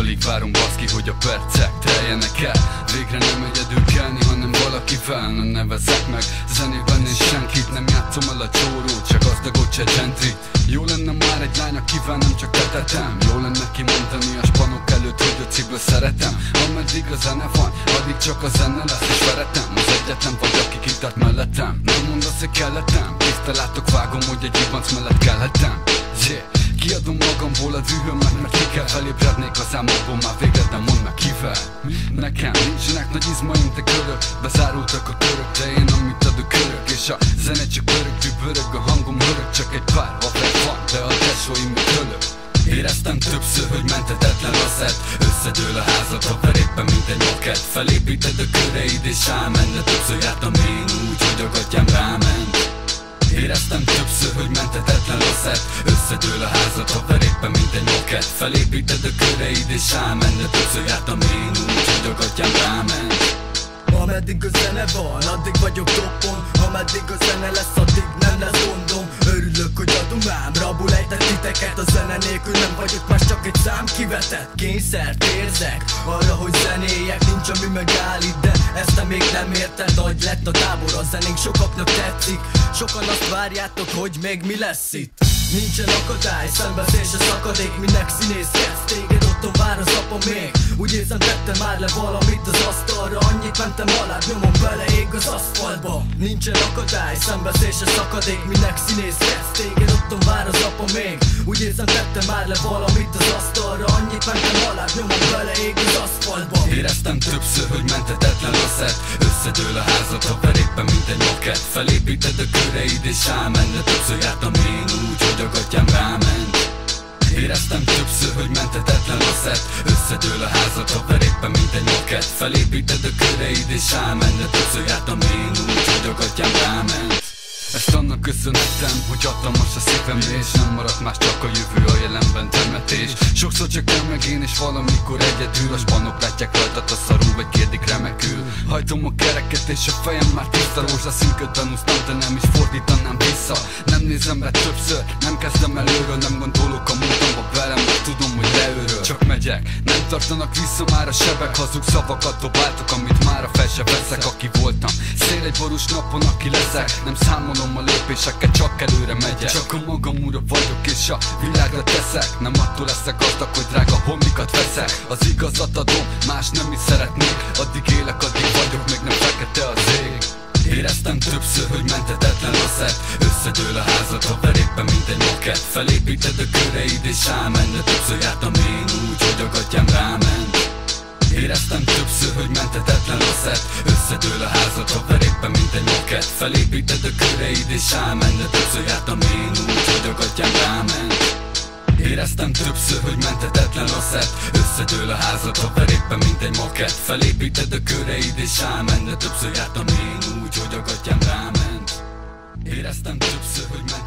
Alig várom baszki, hogy a percek teljenek el. Végre nem egyedül kelni, hanem valakivel. Nem nevezek meg zenében és senkit. Nem játszom el a csórót, se gazdagot, se gentry. Jó lenne már egy lány, akivel nem csak tetetem. Jó lenne kimondani a spanok előtt, hogy a ciből szeretem. Ameddig a zene van, addig csak a zene lesz. És veretem, az egyetlen vagy, aki kitart mellettem. Nem mondasz, hogy kelletem, tisztelátok, vágom, hogy egy ibanc mellett kelletem. Yeah. Kiadom magamból a dühömet, mert ki kell felébrednék az álmokból már végre, de mondd meg kivel. Nekem nincsenek nagy izmaim, te körök, bezárultak a körök, de én amit adok örök. És a zene csak örök, dübörög, a hangom hörög, csak egy pár haver van, de a tesóim még tölök. Éreztem többször, hogy menthetetlen a szett. Összedől a házat, haver éppen mint egy moket. Felépíted a köreid és elment, de többször jártam én úgy, hogy a gatyám ráment. Éreztem többször, hogy menthetetlen a szett. Összedől a házat, haver éppen mint egy moket. Felépíted a köreid és elment, de többször jártam én úgy, hogy a gatyám ráment. Ameddig a zene van, addig vagyok toppon. Ameddig a zene lesz, addig nem lesz gondom. Örülök, hogy adom ám, rabul ejtett titeket. A zene nélkül nem vagyok más, csak egy szám kivetett. Kényszert érzek arra, hogy zenéjek. Nincs ami megáll itt, de ezt te még nem érted. Hogy lett a tábor, a zenénk sokaknak tetszik. Sokan azt várjátok, hogy még mi lesz itt. Nincsen akadály, szembeszés a szakadék. Minek színészkedsz, téged otthon vár az apa még. Úgy érzem, tettem már le valamit az asztalra. Annyit mentem alá, nyomom bele, ég az aszfaltba. Nincsen akadály, szembeszés a szakadék. Minek színészkedsz, téged otthon vár az apa még. Úgy érzem, tettem már le valamit az asztalra. Annyit mentem alá, nyomom bele, ég az aszfaltba. Éreztem többször, hogy menthetetlen a szett. Összedől a házat, haver éppen mint egy moket. Felépíted a köreid és elment, de többször jártam én úgy, hogy a gatyám ráment. Éreztem többször, hogy menthetetlen a szett. Összedől a házat, haver éppen mint egy moket. Felépíted a köreid és elment, de többször jártam én úgy, hogy a gatyám ráment. Ezt annak köszönhetem, hogy hatalmas a szívemre, és nem maradt más, csak a jövő, a jelenben temetés. Sokszor csak nem meg én, és valamikor egyedül. A spanok látják rajtad a szarul, vagy kérdik remekül. Hajtom a kereket, és a fejem már tiszta. Rózsaszínködben úsztam, de nem is fordítanám vissza. Nem nézem rá többször, nem kezdem előről. Nem gondolok a múltamba bele, mert tudom, hogy leőröl. Csak megyek, nem tartanak vissza már a sebek. Hazug szavakat dobáltok, amit mára fel se veszek. Aki voltam, szél egy borús napon, aki leszek. Nem számolom a lépéseket, csak előre megyek. Csak a magam ura vagyok, és a világra teszek. Nem attól leszek gazdag, hogy drága holmikat veszek. Az igazat adom, más nem is szeretnék. Addig élek, addig vagyok, még nem fekete az ég. Éreztem többször, hogy menthetetlen a szett. Összedől a házat, haver éppen mint egy moket. Felépíted a köreid és elment, de többször jártam én úgy, hogy a gatyám ráment. Éreztem többször, hogy menthetetlen a szett. Összedől a házat, haver éppen mint egy moket. Felépíted a köreid és elment, de többször jártam én úgy, hogy a gatyám ráment. Éreztem többször, hogy menthetetlen a szett. Összedől a házat, haver éppen mint egy moket. Felépíted a köreid és elment, de többször jártam én úgy, hogy a gatyám ráment. Éreztem többször, hogy menthetetlen